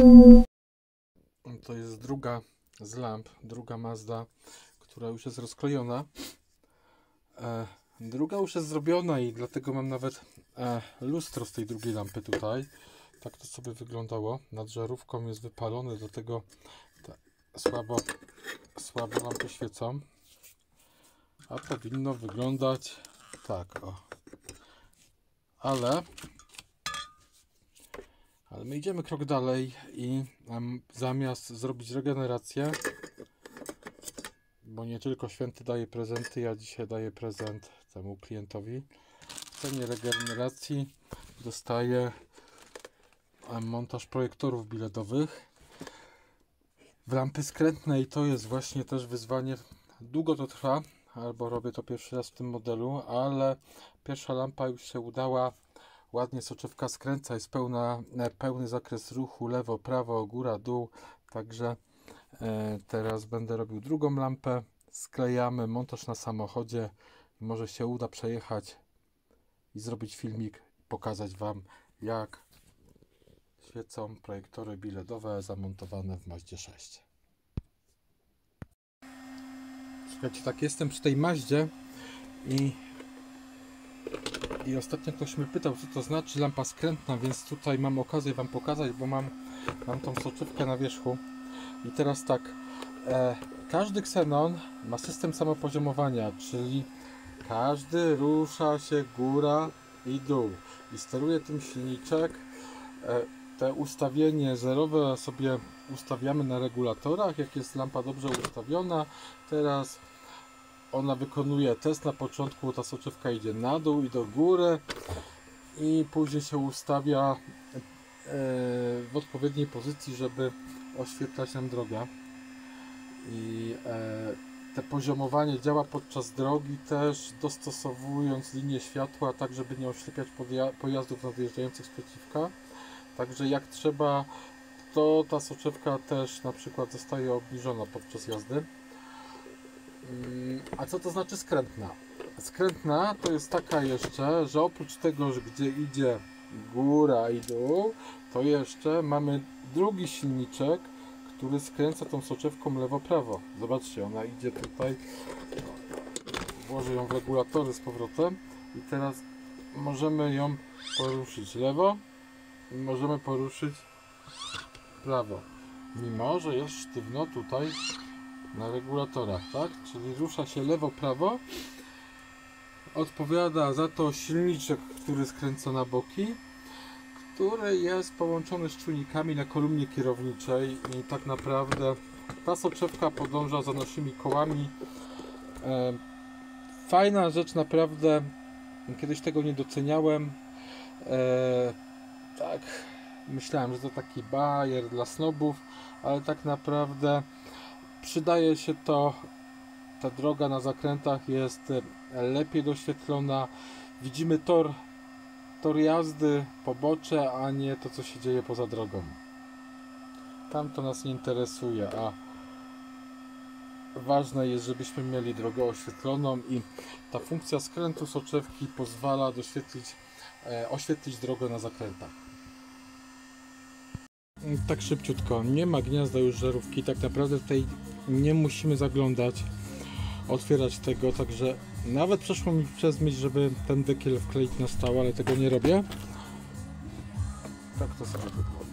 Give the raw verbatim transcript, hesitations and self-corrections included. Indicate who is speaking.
Speaker 1: To jest druga z lamp, druga Mazda, która już jest rozklejona. E, druga już jest zrobiona i dlatego mam nawet e, lustro z tej drugiej lampy tutaj. Tak to sobie wyglądało. Nad żarówką jest wypalone, dlatego te słabo, słabo lampy świecą. A powinno wyglądać tak, o. Ale, ale my idziemy krok dalej i um, zamiast zrobić regenerację, bo nie tylko święty daje prezenty, ja dzisiaj daję prezent temu klientowi. W cenie regeneracji dostaję montaż projektorów biletowych w lampy skrętne i to jest właśnie też wyzwanie. Długo to trwa, albo robię to pierwszy raz w tym modelu, ale pierwsza lampa już się udała. Ładnie soczewka skręca, jest pełna, pełny zakres ruchu, lewo, prawo, góra, dół. Także e, teraz będę robił drugą lampę. Sklejamy, montaż na samochodzie. Może się uda przejechać i zrobić filmik, pokazać Wam, jak świecą projektory biletowe zamontowane w Mazdzie sześć. Słuchajcie, tak jestem przy tej Mazdzie i, i ostatnio ktoś mnie pytał, co to znaczy lampa skrętna, więc tutaj mam okazję Wam pokazać, bo mam, mam tą soczewkę na wierzchu. I teraz tak, e, każdy Xenon ma system samopoziomowania, czyli każdy rusza się góra i dół i steruje tym silniczek. E, te ustawienie zerowe sobie ustawiamy na regulatorach, jak jest lampa dobrze ustawiona. Teraz ona wykonuje test. Na początku ta soczewka idzie na dół i do góry i później się ustawia e, w odpowiedniej pozycji, żeby oświetlać nam drogę. I e, te poziomowanie działa podczas drogi też, dostosowując linię światła tak, żeby nie oślepiać pojazdów nadjeżdżających z przeciwka. Także jak trzeba, to ta soczewka też na przykład zostaje obniżona podczas jazdy. A co to znaczy skrętna? Skrętna to jest taka jeszcze, że oprócz tego, że gdzie idzie góra i dół, to jeszcze mamy drugi silniczek, który skręca tą soczewką lewo-prawo. Zobaczcie, ona idzie tutaj, włożę ją w regulatory z powrotem i teraz możemy ją poruszyć lewo i możemy poruszyć prawo, mimo że jest sztywno tutaj na regulatorach, tak? Czyli rusza się lewo-prawo. Odpowiada za to silniczek, który skręca na boki, który jest połączony z czujnikami na kolumnie kierowniczej i tak naprawdę ta soczewka podąża za naszymi kołami. E, fajna rzecz naprawdę, kiedyś tego nie doceniałem. E, tak, myślałem, że to taki bajer dla snobów, ale tak naprawdę przydaje się to. Ta droga na zakrętach jest lepiej doświetlona. Widzimy tor, tor jazdy, pobocze, a nie to, co się dzieje poza drogą. Tam to nas nie interesuje, a ważne jest, żebyśmy mieli drogę oświetloną i ta funkcja skrętu soczewki pozwala doświetlić, e, oświetlić drogę na zakrętach. Tak szybciutko, nie ma gniazda już żarówki, tak naprawdę tutaj nie musimy zaglądać, otwierać tego, także nawet przeszło mi przez myśl, żeby ten dekiel wkleić na stałe, ale tego nie robię. Tak to sobie wygląda.